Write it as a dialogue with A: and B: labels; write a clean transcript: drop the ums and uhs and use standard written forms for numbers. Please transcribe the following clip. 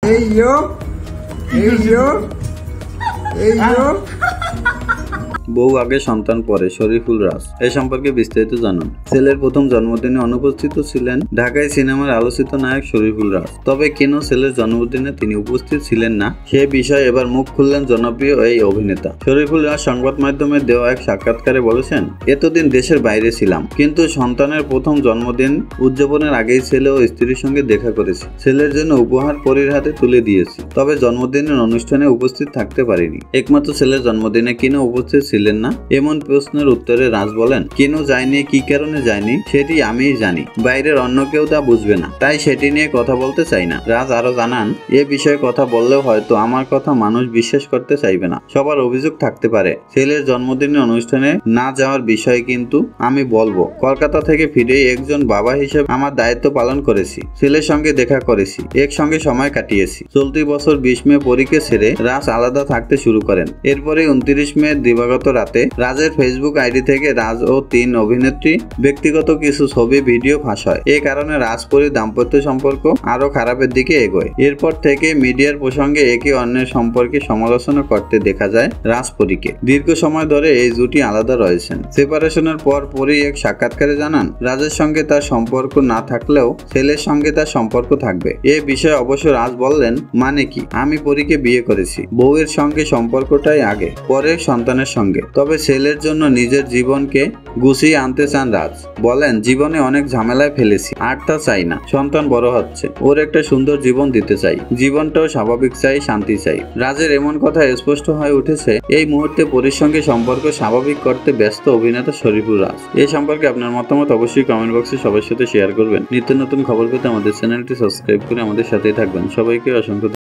A: এই ইয়ো এই ইয়ো এই ইয়ো।
B: বউ আগে সন্তান পরে, শরীফুল রাজ। এ সম্পর্কে বিস্তারিত জানুন। ছেলের প্রথম জন্মদিনে অনুপস্থিত ছিলেন ঢাকায় সিনেমার আলোচিত নায়ক শরীফুল রাজ। তবে কেন ছেলের জন্মদিনে তিনি উপস্থিত ছিলেন না, সে বিষয়ে এবার মুখ খুললেন জনপ্রিয় এই অভিনেতা। শরীফুল রাজ সংবাদ মাধ্যমে দেওয়া এক সাক্ষাৎকারে বলেছেন, এতদিন দেশের বাইরে ছিলাম, কিন্তু সন্তানের প্রথম জন্মদিন উদযাপনের আগেই ছেলে ও স্ত্রীর সঙ্গে দেখা করেছি। ছেলের জন্য উপহার পরীর হাতে তুলে দিয়েছি, তবে জন্মদিনের অনুষ্ঠানে উপস্থিত থাকতে পারিনি। একমাত্র ছেলের জন্মদিনে কেন উপস্থিত ছিলেন না, এমন প্রশ্নের উত্তরে রাজ বলেন, কেন যায়নি, কি কারণে যায়নি সেটি আমিই জানি, বাইরের অন্য কেউ তা বুঝবে না, তাই সেটি নিয়ে কথা বলতে চাই না। রাজ আরো জানান, এ বিষয়ে কথা বললেও হয়তো আমার কথা মানুষ বিশ্বাস করতে চাইবে না। সবার অভিযোগ থাকতে পারে, ছেলের জন্মদিনের অনুষ্ঠানে না যাওয়ার বিষয়ে কিন্তু আমি বলবো, কলকাতা থেকে ফিরে একজন বাবা হিসেবে আমার দায়িত্ব পালন করেছি, ছেলের সঙ্গে দেখা করেছি, একসঙ্গে সময় কাটিয়েছি। চলতি বছর 20 মে পরীকে ছেড়ে রাজ আলাদা থাকতে শুরু করেন। এরপরে 29 মে দিবাগত রাতে রাজের ফেসবুক আইডি থেকে রাজ ও 3 অভিনেত্রী ব্যক্তিগত কিছু ছবি ভিডিও ফাঁস হয়। এই কারণে রাজ-পরীর দাম্পত্য সম্পর্ক আরো খারাপের দিকে এগোয়। এরপর থেকে মিডিয়ার প্রসঙ্গে একে অন্যের সম্পর্কে সমালোচনা করতে দেখা যায় রাজ-পরীকে। দীর্ঘ সময় ধরে এই জুটি আলাদা রয়েছেন। সেপারেশনের পর পরী এক সাক্ষাৎকারে জানান, রাজের সঙ্গে তার সম্পর্ক না থাকলেও ছেলের সঙ্গে তার সম্পর্ক থাকবে। এ বিষয়ে অবশ্য রাজ বললেন, মানে কি, আমি পরীকে বিয়ে করেছি, বউয়ের সঙ্গে সম্পর্কটাই আগে, পরে সন্তানের সঙ্গে। তবে ছেলের জন্য নিজের জীবনকে গুছিয়ে আনতে চান রাজ। বলেন, জীবনে অনেক ঝামেলায় ফেলেছি, আর তা চাই না। সন্তান বড় হচ্ছে, ওর একটা সুন্দর জীবন দিতে চাই, জীবনটাও স্বাভাবিক চাই, শান্তি চাই। রাজের এমন কথা স্পষ্ট হয়ে উঠেছে এই মুহূর্তে পরীর সঙ্গে সম্পর্ক স্বাভাবিক করতে ব্যস্ত অভিনেতা শরীফুল রাজ। এই সম্পর্কে আপনার মতামত অবশ্যই কমেন্ট বক্সে সবার সাথে শেয়ার করবেন। নিত্য নতুন খবর পেতে আমাদের চ্যানেলটি সাবস্ক্রাইব করে আমাদের সাথেই থাকবেন। সবাইকে অসংখ্য